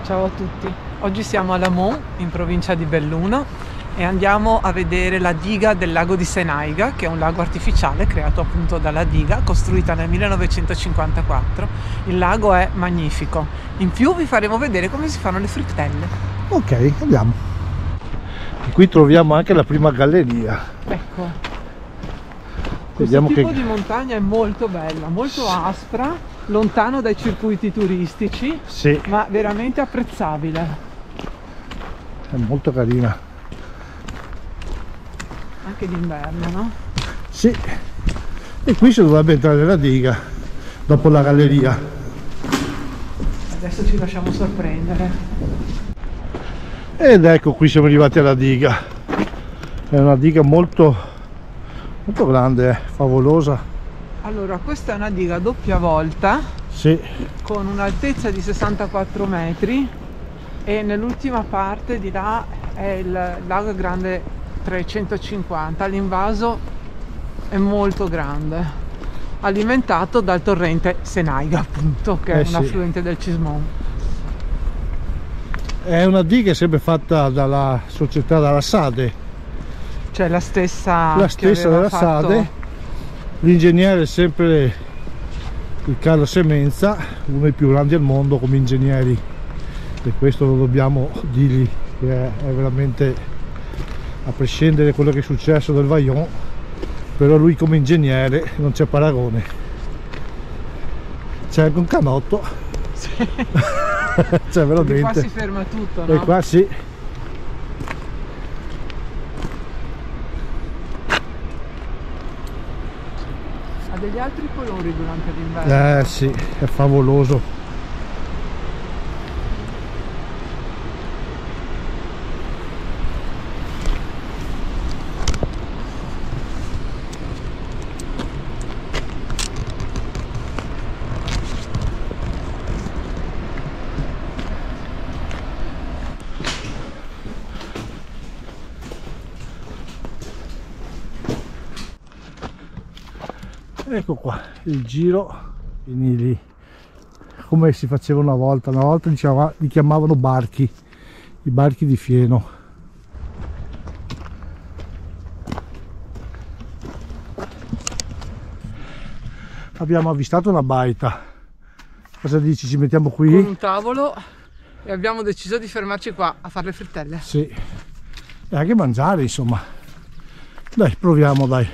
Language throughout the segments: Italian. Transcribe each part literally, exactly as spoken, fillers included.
Ciao a tutti, oggi siamo a Lamon in provincia di Belluno e andiamo a vedere la diga del lago di Senaiga, che è un lago artificiale creato appunto dalla diga, costruita nel millenovecentocinquantaquattro. Il lago è magnifico, in più vi faremo vedere come si fanno le frittelle. Ok, andiamo. E qui troviamo anche la prima galleria. Ecco, questo Vediamo tipo che... di montagna è molto bella, molto aspra, lontano dai circuiti turistici, Sì, ma veramente apprezzabile. è molto carina. Anche d'inverno, no? Sì, e qui si dovrebbe entrare la diga dopo la galleria. Adesso ci lasciamo sorprendere. Ed ecco, qui siamo arrivati alla diga. È una diga molto molto grande, eh, favolosa. Allora, questa è una diga a doppia volta Sì, con un'altezza di sessantaquattro metri e nell'ultima parte di là è il lago grande trecentocinquanta. L'invaso è molto grande, alimentato dal torrente Senaiga, appunto, che Eh è un sì. affluente del Cismon. è una diga sempre fatta dalla società, dalla Sade, Cioè la stessa, la che stessa aveva della fatto... Sade. L'ingegnere è sempre il Carlo Semenza, uno dei più grandi al mondo come ingegneri, e questo lo dobbiamo dirgli, che è, è veramente, a prescindere da quello che è successo del Vajont, però lui come ingegnere non c'è paragone. C'è anche un canotto. Sì. Cioè veramente. Perché qua si ferma tutto, no? E qua sì. Ha degli altri colori durante l'inverno. Eh sì, è favoloso. Ecco qua il giro i nidi come si faceva una volta. Una volta diceva, li chiamavano barchi, i barchi di fieno. Abbiamo avvistato una baita. Cosa dici, ci mettiamo qui? Con un tavolo e abbiamo deciso di fermarci qua a fare le frittelle. Sì, e anche mangiare, insomma. Dai, proviamo, dai.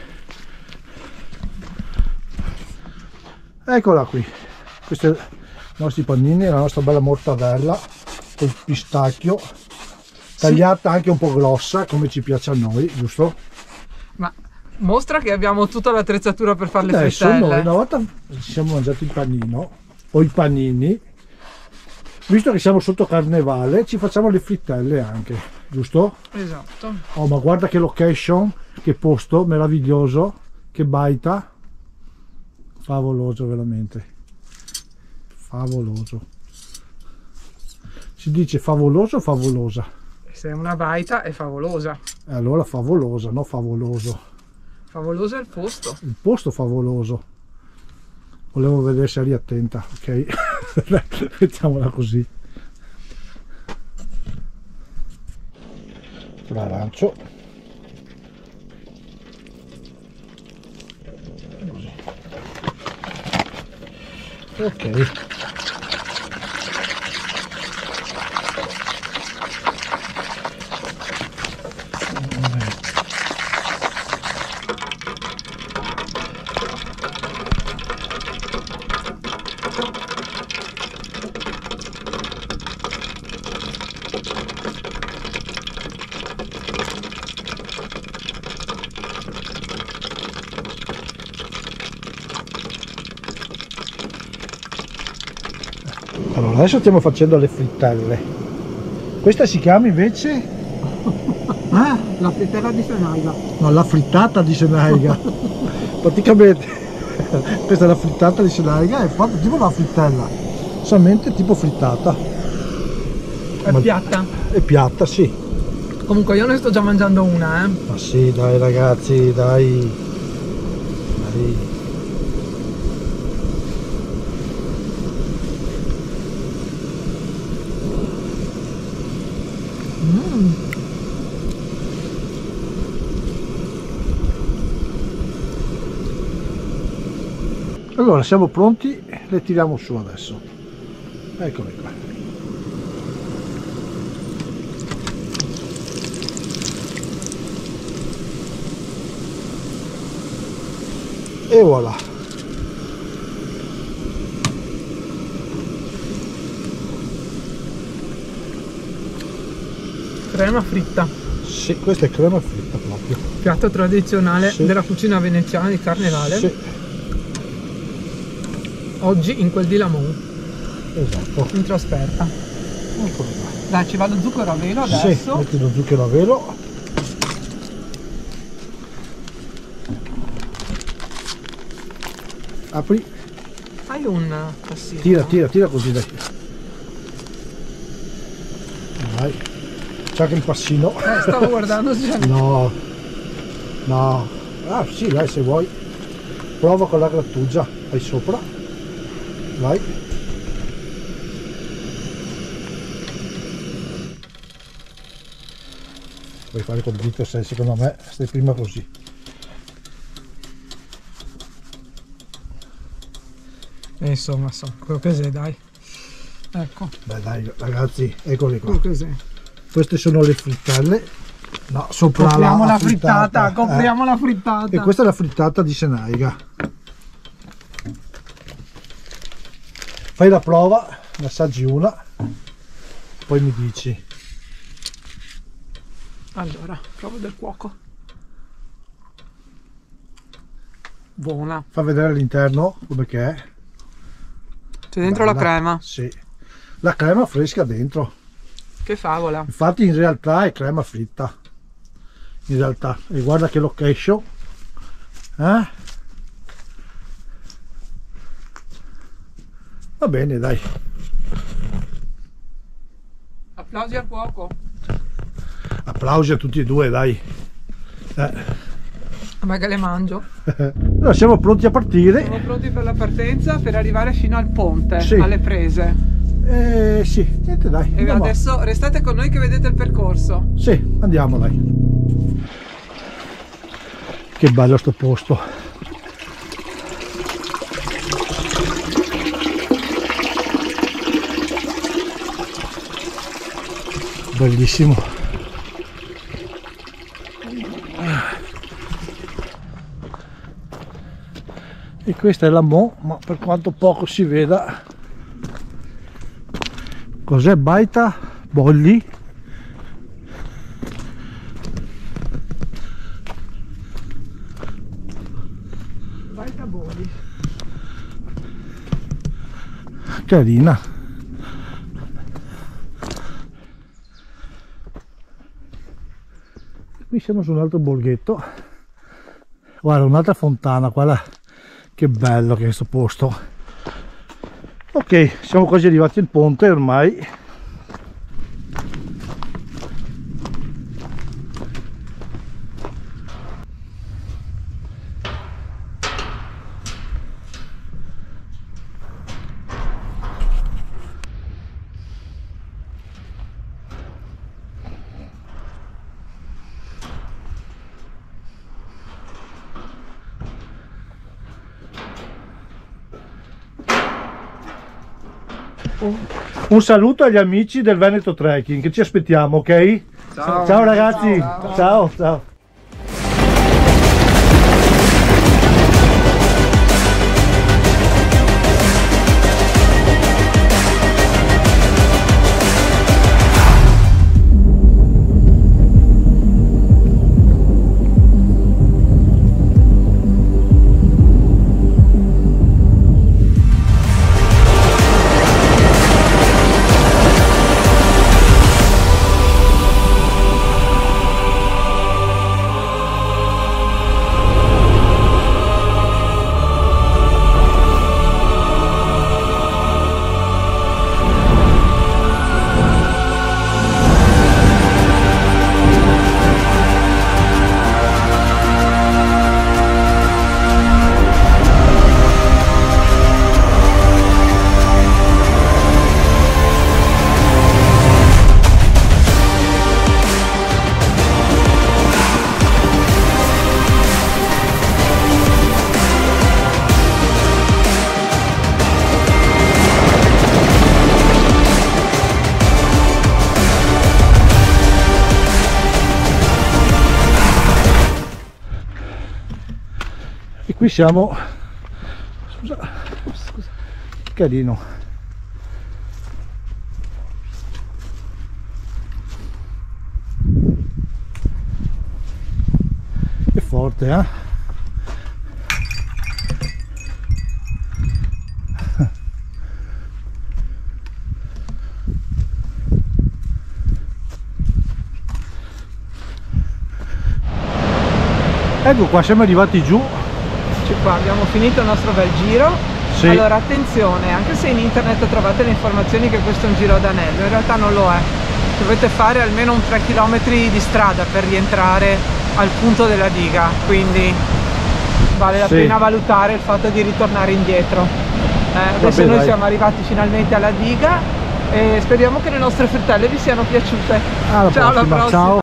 Eccola qui, questi sono i nostri panini, la nostra bella mortadella col pistacchio, tagliata anche un po' grossa come ci piace a noi, giusto? Ma mostra che abbiamo tutta l'attrezzatura per fare le Adesso frittelle. noi una volta ci siamo mangiati il panino o i panini, visto che siamo sotto carnevale ci facciamo le frittelle anche, giusto? Esatto. Oh, ma guarda che location, che posto meraviglioso, che baita. Favoloso, veramente favoloso. Si dice favoloso o favolosa? Se è una baita è favolosa. E allora favolosa, no favoloso. Favoloso è il posto. Il posto favoloso. Volevo vedere se eri attenta, ok? Mettiamola così. L'arancio. Ok. Allora, adesso stiamo facendo le frittelle. Questa si chiama invece? Ah, la frittella di Senaiga. No, la frittata di Senaiga. Praticamente questa è la frittata di Senaiga, è fatta tipo una frittella, solamente tipo frittata. È Ma- piatta. È piatta, sì. Comunque io ne sto già mangiando una, eh. Ma sì, dai ragazzi, dai. Dai. Mm. Allora siamo pronti, le tiriamo su adesso. Eccole qua. E voilà. Crema fritta. Sì, questa è crema fritta proprio. Piatto tradizionale Sì. della cucina veneziana di Carnevale. Sì, Oggi in quel di Lamont, esatto. in trasferta. Eccolo qua. Dai, ci va lo zucchero a velo adesso. Sì, metti lo zucchero a velo. Apri, Hai un passino. tira, tira, tira così dai. Vai. C'è anche il passino. Eh, stavo guardando se c'è. No, no. Ah sì, dai, se vuoi. Prova con la grattugia. Vai sopra. Vai. Puoi fare col dito, se secondo me stai prima così. E insomma, so, quello che sei, dai. Ecco, Beh dai ragazzi, eccole qua. quello che sei. Queste sono le frittelle. No, sopra Copriamo la, la frittata, copriamo eh. la frittata. E questa è la frittata di Senaiga. Fai la prova, ne assaggi una, poi mi dici. Allora, provo del cuoco. Buona. Fa vedere all'interno come che è. C'è dentro Bella. la crema. Sì. La crema fresca dentro. Che favola. Infatti in realtà è crema fritta. In realtà. E guarda che location. Eh? Va bene, dai. Applausi al cuoco. Applausi a tutti e due, dai. Eh. Ma che le mangio. Allora siamo pronti a partire. Siamo pronti per la partenza per arrivare fino al ponte, Sì. alle prese. Eh, sì, niente dai. E andiamo. adesso restate con noi che vedete il percorso. Sì, andiamo dai. Che bello sto posto. Bellissimo. E questa è la Mo, ma per quanto poco si veda. Cos'è Baita? Bolli? Baita Bolli. Carina. Qui siamo su un altro borghetto. Guarda, un'altra fontana, guarda che bello che è questo posto. Ok, siamo quasi arrivati al ponte ormai. Un saluto agli amici del Veneto Trekking che ci aspettiamo, ok? Ciao, ciao ragazzi, ciao. ciao, ciao. qui siamo, scusa, scusa, carino, è forte, eh? Ecco qua, siamo arrivati giù. Cioè, qua abbiamo finito il nostro bel giro. Sì. Allora attenzione, anche se in internet trovate le informazioni che questo è un giro d'anello, in realtà non lo è. Dovete fare almeno un tre chilometri di strada per rientrare al punto della diga, quindi vale la Sì. pena valutare il fatto di ritornare indietro. Eh, adesso Vabbè, noi dai. siamo arrivati finalmente alla diga e speriamo che le nostre frittelle vi siano piaciute. Alla Ciao, alla prossima, prossima. ciao.